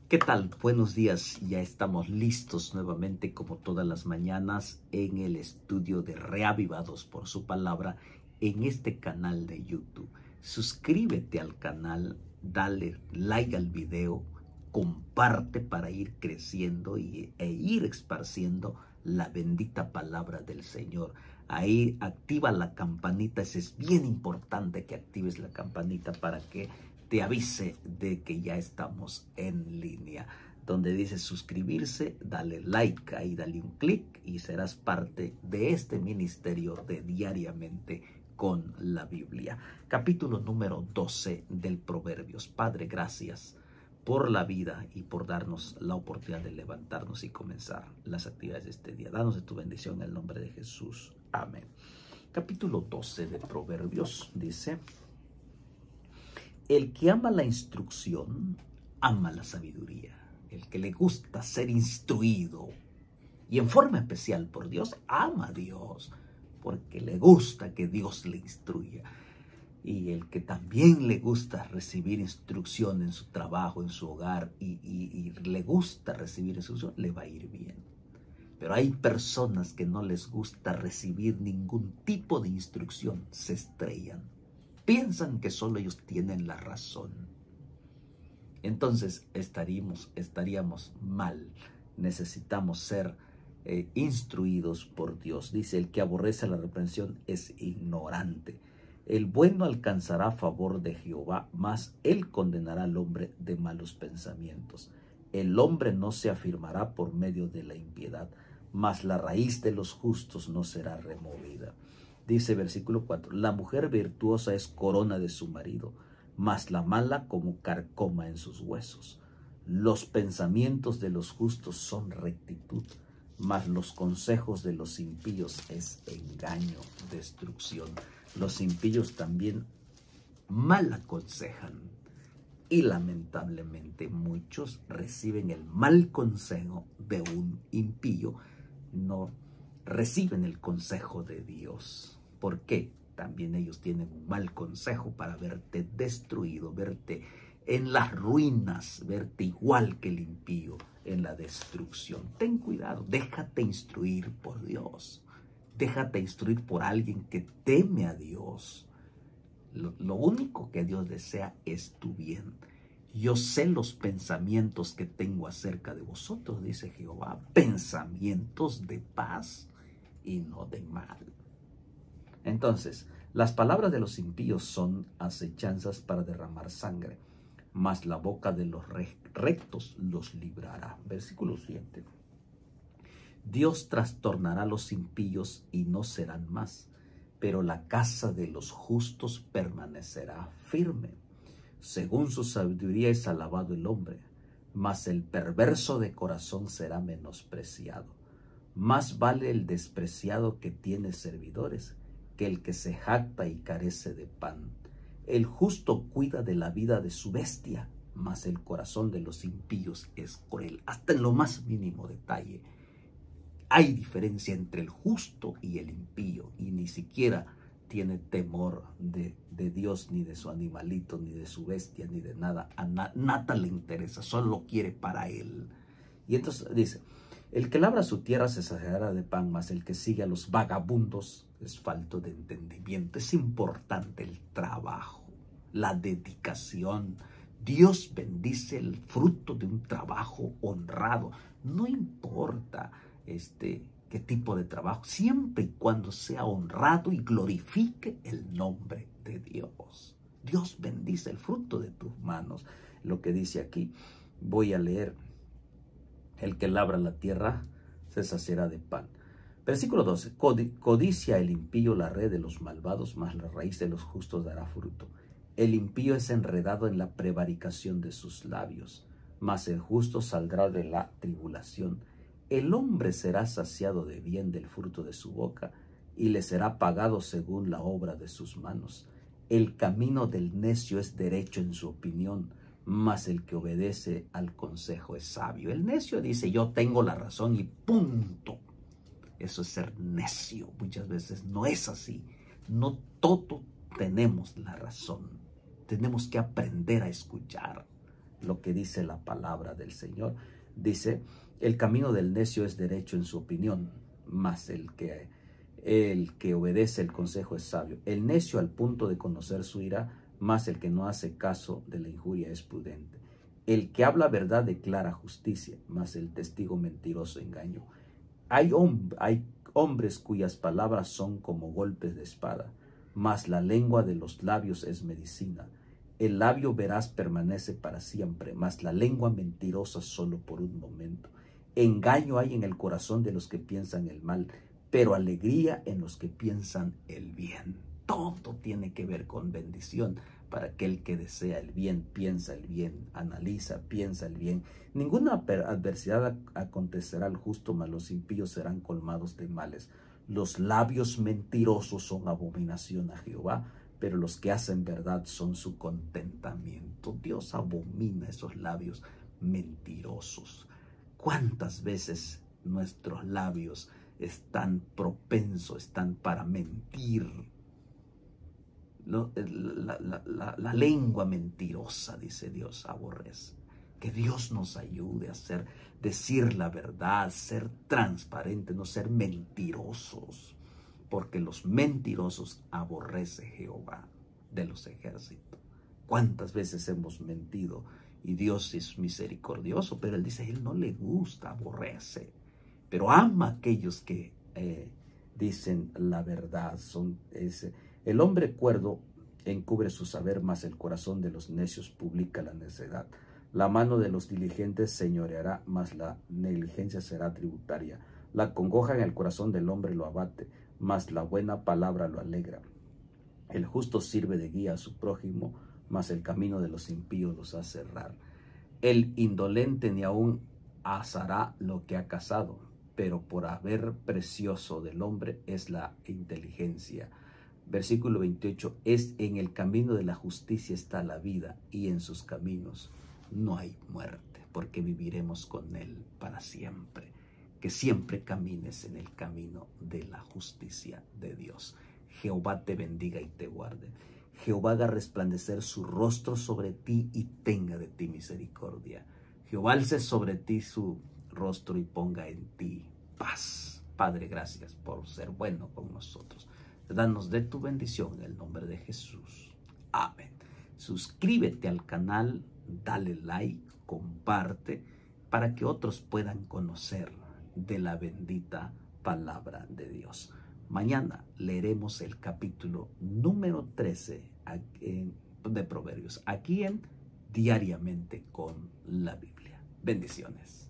¿Qué tal? Buenos días. Ya estamos listos nuevamente como todas las mañanas en el estudio de Reavivados por su palabra en este canal de YouTube. Suscríbete al canal, dale like al video, comparte para ir creciendo e ir esparciendo la bendita palabra del Señor. Ahí activa la campanita, es bien importante que actives la campanita para que te avise de que ya estamos en línea. Donde dice suscribirse, dale like, ahí dale un clic y serás parte de este ministerio de diariamente con la Biblia. Capítulo número 12 del Proverbios. Padre, gracias por la vida y por darnos la oportunidad de levantarnos y comenzar las actividades de este día. Danos de tu bendición en el nombre de Jesús. Amén. Capítulo 12 de Proverbios dice: el que ama la instrucción, ama la sabiduría. El que le gusta ser instruido, y en forma especial por Dios, ama a Dios, porque le gusta que Dios le instruya. Y el que también le gusta recibir instrucción en su trabajo, en su hogar, y le gusta recibir instrucción, le va a ir bien. Pero hay personas que no les gusta recibir ningún tipo de instrucción, se estrellan. Piensan que solo ellos tienen la razón. Entonces estaríamos mal. Necesitamos ser instruidos por Dios. Dice: el que aborrece la reprensión es ignorante. El bueno alcanzará favor de Jehová, mas él condenará al hombre de malos pensamientos. El hombre no se afirmará por medio de la impiedad, mas la raíz de los justos no será removida. Dice versículo 4, la mujer virtuosa es corona de su marido, mas la mala como carcoma en sus huesos. Los pensamientos de los justos son rectitud, mas los consejos de los impíos es engaño, destrucción. Los impíos también mal aconsejan, y lamentablemente muchos reciben el mal consejo de un impío, no reciben el consejo de Dios. ¿Por qué? También ellos tienen un mal consejo para verte destruido, verte en las ruinas, verte igual que el impío en la destrucción. Ten cuidado, déjate instruir por Dios. Déjate instruir por alguien que teme a Dios. Lo único que Dios desea es tu bien. Yo sé los pensamientos que tengo acerca de vosotros, dice Jehová, pensamientos de paz y no de mal. Entonces, las palabras de los impíos son acechanzas para derramar sangre, mas la boca de los rectos los librará. Versículo 7. Dios trastornará a los impíos y no serán más, pero la casa de los justos permanecerá firme. Según su sabiduría es alabado el hombre, mas el perverso de corazón será menospreciado. Más vale el despreciado que tiene servidores que el que se jacta y carece de pan. El justo cuida de la vida de su bestia, mas el corazón de los impíos es cruel. Hasta en lo más mínimo detalle hay diferencia entre el justo y el impío, y ni siquiera tiene temor de Dios, ni de su animalito, ni de su bestia, ni de nada. Nada le interesa, solo quiere para él. Y entonces dice: el que labra su tierra se saciará de pan, mas el que sigue a los vagabundos es falto de entendimiento. Es importante el trabajo, la dedicación. Dios bendice el fruto de un trabajo honrado. No importa qué tipo de trabajo, siempre y cuando sea honrado y glorifique el nombre de Dios. Dios bendice el fruto de tus manos. Lo que dice aquí, voy a leer: el que labra la tierra se saciará de pan. Versículo 12. Codicia el impío la red de los malvados, mas la raíz de los justos dará fruto. El impío es enredado en la prevaricación de sus labios, mas el justo saldrá de la tribulación. El hombre será saciado de bien del fruto de su boca, y le será pagado según la obra de sus manos. El camino del necio es derecho en su opinión, mas el que obedece al consejo es sabio. El necio dice: yo tengo la razón y punto. Eso es ser necio. Muchas veces no es así. No todo tenemos la razón. Tenemos que aprender a escuchar. lo que dice la palabra del Señor. Dice, el camino del necio es derecho en su opinión, mas el que obedece el consejo es sabio. El necio al punto de conocer su ira, mas el que no hace caso de la injuria es prudente. El que habla verdad declara justicia, mas el testigo mentiroso engaño. Hay hombres cuyas palabras son como golpes de espada, mas la lengua de los labios es medicina. El labio veraz permanece para siempre, mas la lengua mentirosa solo por un momento. Engaño hay en el corazón de los que piensan el mal, pero alegría en los que piensan el bien. Todo tiene que ver con bendición para aquel que desea el bien, piensa el bien, analiza, piensa el bien. Ninguna adversidad acontecerá al justo, mas los impíos serán colmados de males. Los labios mentirosos son abominación a Jehová, pero los que hacen verdad son su contentamiento. Dios abomina esos labios mentirosos. ¿Cuántas veces nuestros labios están propensos, están para mentir? La lengua mentirosa, dice Dios, aborrece. Que Dios nos ayude a decir la verdad, ser transparente, no ser mentirosos, porque los mentirosos aborrece Jehová de los ejércitos. ¿Cuántas veces hemos mentido? Y Dios es misericordioso, pero Él dice, Él no le gusta, aborrece, pero ama a aquellos que dicen la verdad. El hombre cuerdo encubre su saber, mas el corazón de los necios publica la necedad. La mano de los diligentes señoreará, mas la negligencia será tributaria. La congoja en el corazón del hombre lo abate, mas la buena palabra lo alegra. El justo sirve de guía a su prójimo, mas el camino de los impíos los hace errar. El indolente ni aun asará lo que ha cazado, pero por haber precioso del hombre es la inteligencia. Versículo 28, es en el camino de la justicia está la vida, y en sus caminos no hay muerte, porque viviremos con Él para siempre. Que siempre camines en el camino de la justicia de Dios. Jehová te bendiga y te guarde. Jehová haga resplandecer su rostro sobre ti y tenga de ti misericordia. Jehová alce sobre ti su rostro y ponga en ti paz. Padre, gracias por ser bueno con nosotros. Danos de tu bendición en el nombre de Jesús. Amén. Suscríbete al canal, dale like, comparte, para que otros puedan conocer de la bendita palabra de Dios. Mañana leeremos el capítulo número 13 de Proverbios, aquí en Diariamente con la Biblia. Bendiciones.